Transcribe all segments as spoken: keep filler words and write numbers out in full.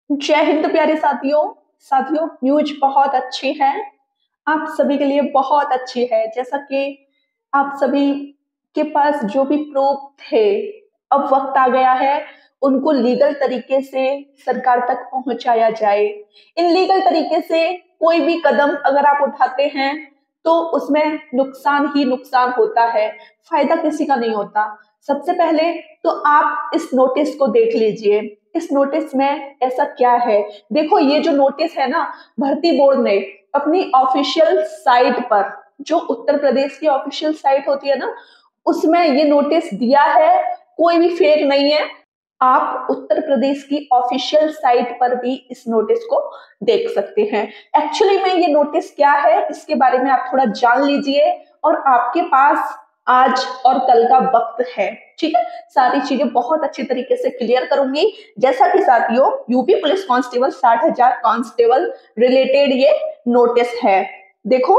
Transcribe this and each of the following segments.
जय हिंद प्यारे साथियों। साथियों, न्यूज बहुत अच्छी है, आप सभी के लिए बहुत अच्छी है। जैसा कि आप सभी के पास जो भी प्रूफ थे, अब वक्त आ गया है उनको लीगल तरीके से सरकार तक पहुंचाया जाए। इन लीगल तरीके से कोई भी कदम अगर आप उठाते हैं तो उसमें नुकसान ही नुकसान होता है, फायदा किसी का नहीं होता। सबसे पहले तो आप इस नोटिस को देख लीजिए। इस नोटिस में ऐसा क्या है? देखो, ये जो नोटिस है ना, भर्ती बोर्ड ने अपनी ऑफिशियल साइट पर, जो उत्तर प्रदेश की ऑफिशियल साइट होती है ना, उसमें ये नोटिस दिया है। कोई भी फेक नहीं है। आप उत्तर प्रदेश की ऑफिशियल साइट पर भी इस नोटिस को देख सकते हैं। एक्चुअली में ये नोटिस क्या है, इसके बारे में आप थोड़ा जान लीजिए और आपके पास आज और कल का वक्त है। ठीक है, सारी चीजें बहुत अच्छी तरीके से क्लियर करूंगी। जैसा कि साथियों, यूपी पुलिस कांस्टेबल साठ हजार कांस्टेबल रिलेटेड ये नोटिस है। देखो,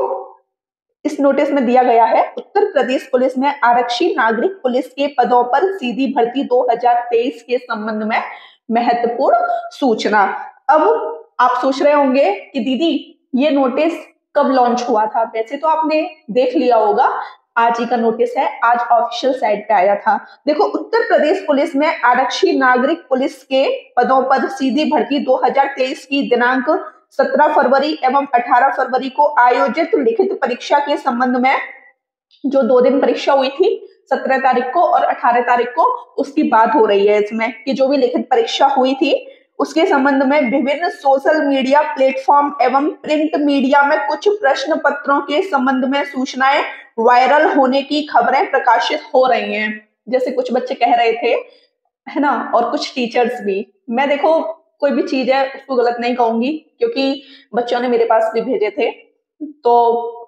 इस नोटिस में दिया गया है, उत्तर प्रदेश पुलिस में आरक्षी नागरिक पुलिस के पदों पर सीधी भर्ती दो हज़ार तेईस के संबंध में महत्वपूर्ण सूचना। अब आप सोच रहे होंगे कि दीदी ये नोटिस कब लॉन्च हुआ था? वैसे तो आपने देख लिया होगा, आज ही का नोटिस है, आज ऑफिशियल साइट पे आया था। देखो, उत्तर प्रदेश पुलिस में आरक्षी नागरिक पुलिस के पदों पर सीधी भर्ती दो हज़ार तेईस की दिनांक सत्रह फरवरी एवं अठारह फरवरी को आयोजित लिखित परीक्षा के संबंध में, जो दो दिन परीक्षा हुई थी, सत्रह तारीख को और अठारह तारीख को, उसकी बात हो रही है इसमें कि जो भी लिखित परीक्षा हुई थी उसके संबंध में विभिन्न सोशल मीडिया प्लेटफॉर्म एवं प्रिंट मीडिया में कुछ प्रश्न पत्रों के संबंध में सूचनाएं वायरल होने की खबरें प्रकाशित हो रही हैं। जैसे कुछ बच्चे कह रहे थे, है ना, और कुछ टीचर्स भी। मैं देखो, कोई भी चीज है उसको गलत नहीं कहूंगी, क्योंकि बच्चों ने मेरे पास भी भेजे थे। तो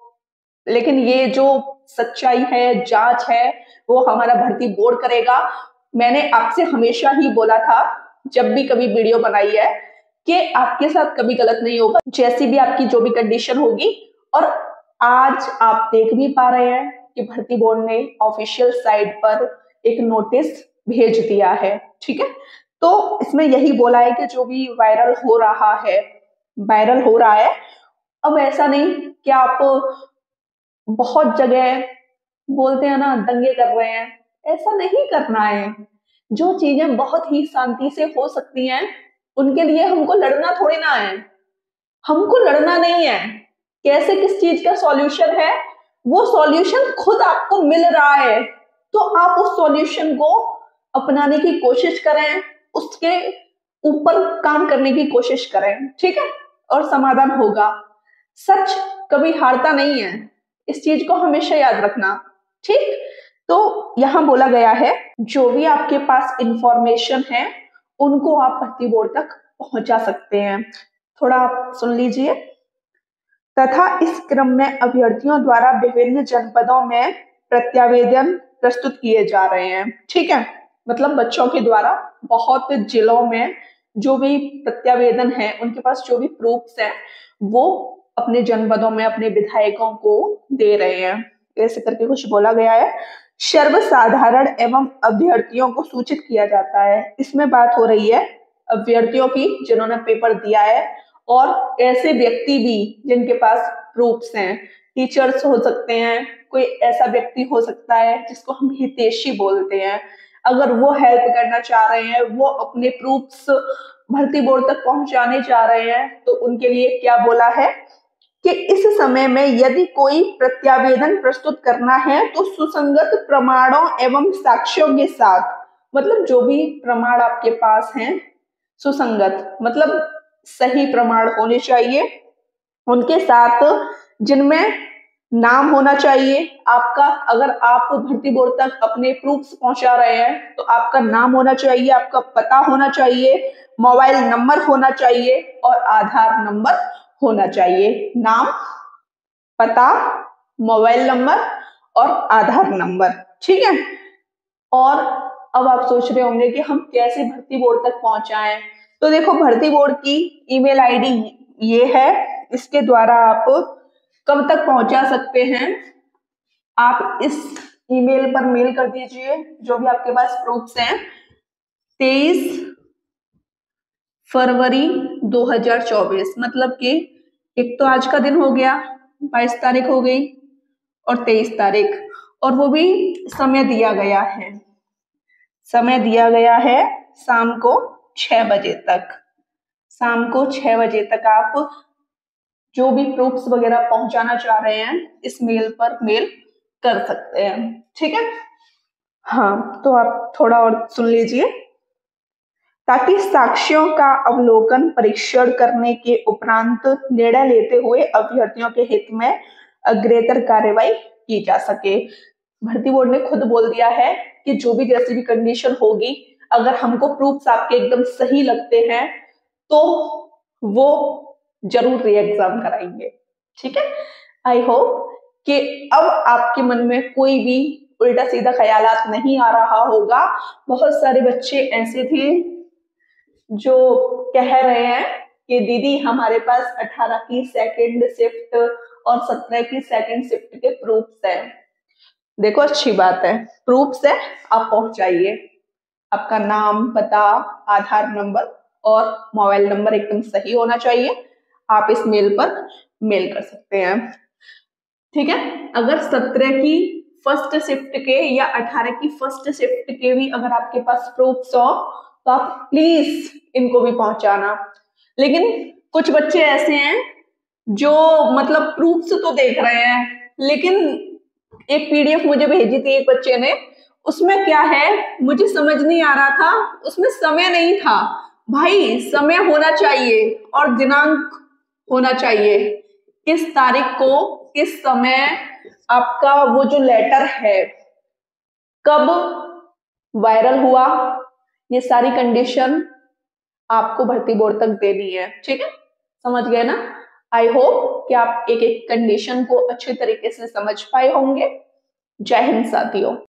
लेकिन ये जो सच्चाई है, जांच है, वो हमारा भर्ती बोर्ड करेगा। मैंने आपसे हमेशा ही बोला था, जब भी कभी वीडियो बनाई है, कि आपके साथ कभी गलत नहीं होगा, जैसी भी आपकी जो भी कंडीशन होगी। और आज आप देख भी पा रहे हैं कि भर्ती बोर्ड ने ऑफिशियल साइट पर एक नोटिस भेज दिया है। ठीक है, तो इसमें यही बोला है कि जो भी वायरल हो रहा है, वायरल हो रहा है। अब ऐसा नहीं कि आप बहुत जगह बोलते हैं ना, दंगे कर रहे हैं, ऐसा नहीं करना है। जो चीजें बहुत ही शांति से हो सकती हैं, उनके लिए हमको लड़ना थोड़ी ना है। हमको लड़ना नहीं है। कैसे, किस चीज का सॉल्यूशन है, वो सॉल्यूशन खुद आपको मिल रहा है, तो आप उस सॉल्यूशन को अपनाने की कोशिश करें, उसके ऊपर काम करने की कोशिश करें। ठीक है, और समाधान होगा। सच कभी हारता नहीं है, इस चीज को हमेशा याद रखना। ठीक, तो यहां बोला गया है, जो भी आपके पास इंफॉर्मेशन है उनको आप भर्ती बोर्ड तक पहुंचा सकते हैं। थोड़ा आप सुन लीजिए। तथा इस क्रम में अभ्यर्थियों द्वारा विभिन्न जनपदों में प्रत्यावेदन प्रस्तुत किए जा रहे हैं। ठीक है, मतलब बच्चों के द्वारा बहुत जिलों में जो भी प्रत्यावेदन है, उनके पास जो भी प्रूफ्स हैं, वो अपने जनपदों में अपने विधायकों को दे रहे हैं। ऐसे करके कुछ बोला गया है। सर्वसाधारण एवं अभ्यर्थियों को सूचित किया जाता है। इसमें बात हो रही है अभ्यर्थियों की, जिन्होंने पेपर दिया है, और ऐसे व्यक्ति भी जिनके पास प्रूफ्स हैं। टीचर्स हो सकते हैं, कोई ऐसा व्यक्ति हो सकता है जिसको हम हितैषी बोलते हैं। अगर वो हेल्प करना चाह रहे हैं, वो अपने प्रूफ्स भर्ती बोर्ड तक पहुंचाने जा रहे हैं, तो उनके लिए क्या बोला है कि इस समय में यदि कोई प्रत्यावेदन प्रस्तुत करना है तो सुसंगत प्रमाणों एवं साक्ष्यों के साथ, मतलब जो भी प्रमाण आपके पास हैं, सुसंगत मतलब सही प्रमाण होने चाहिए, उनके साथ, जिनमें नाम होना चाहिए आपका। अगर आप भर्ती बोर्ड तक अपने प्रूफ्स पहुंचा रहे हैं तो आपका नाम होना चाहिए, आपका पता होना चाहिए, मोबाइल नंबर होना चाहिए और आधार नंबर होना चाहिए। नाम, पता, मोबाइल नंबर और आधार नंबर। ठीक है, और अब आप सोच रहे होंगे कि हम कैसे भर्ती बोर्ड तक पहुंचाएं। तो देखो, भर्ती बोर्ड की ईमेल आईडी ये है, इसके द्वारा आप कब तक पहुंचा सकते हैं। आप इस ईमेल पर मेल कर दीजिए जो भी आपके पास प्रूफ्स हैं। तेईस फरवरी दो हज़ार चौबीस, मतलब कि एक तो आज का दिन हो गया, बाईस तारीख हो गई और तेईस तारीख, और वो भी समय दिया गया है, समय दिया गया है शाम को छह बजे तक। शाम को छह बजे तक आप जो भी प्रूफ्स वगैरह पहुंचाना चाह रहे हैं इस मेल पर मेल कर सकते हैं, ठीक है। हाँ, तो आप थोड़ा और सुन लीजिए। ताकि साक्ष्यों का अवलोकन परीक्षण करने के उपरांत निर्णय लेते हुए अभ्यर्थियों के हित में अग्रेतर कार्यवाही की जा सके। भर्ती बोर्ड ने खुद बोल दिया है कि जो भी जैसी भी कंडीशन होगी, अगर हमको प्रूफ्स आपके एकदम सही लगते हैं तो वो जरूर री एग्जाम कराएंगे, ठीक है। आई होप कि अब आपके मन में कोई भी उल्टा सीधा ख्यालात नहीं आ रहा होगा। बहुत सारे बच्चे ऐसे थे जो कह रहे हैं कि दीदी हमारे पास अठारह की सेकंड शिफ्ट और सत्रह की सेकंड शिफ्ट के प्रूफ्स हैं। देखो, अच्छी बात है, प्रूफ्स है, आप पहुंचाइए। आपका नाम, पता, आधार नंबर और मोबाइल नंबर एकदम सही होना चाहिए। आप इस मेल पर मेल कर सकते हैं, ठीक है। अगर सत्रह की फर्स्ट शिफ्ट के या अठारह की फर्स्ट शिफ्ट के भी अगर आपके पास प्रूफ्स हो तो आप प्लीज इनको भी पहुंचाना। लेकिन कुछ बच्चे ऐसे हैं जो मतलब प्रूफ्स तो देख रहे हैं, लेकिन एक पीडीएफ मुझे भेजी थी एक बच्चे ने, उसमें क्या है मुझे समझ नहीं आ रहा था, उसमें समय नहीं था। भाई, समय होना चाहिए और दिनांक होना चाहिए, किस तारीख को किस समय आपका वो जो लेटर है कब वायरल हुआ, ये सारी कंडीशन आपको भर्ती बोर्ड तक देनी है, ठीक है। समझ गए ना। आई होप कि आप एक एक कंडीशन को अच्छे तरीके से समझ पाए होंगे। जय हिंद साथियों।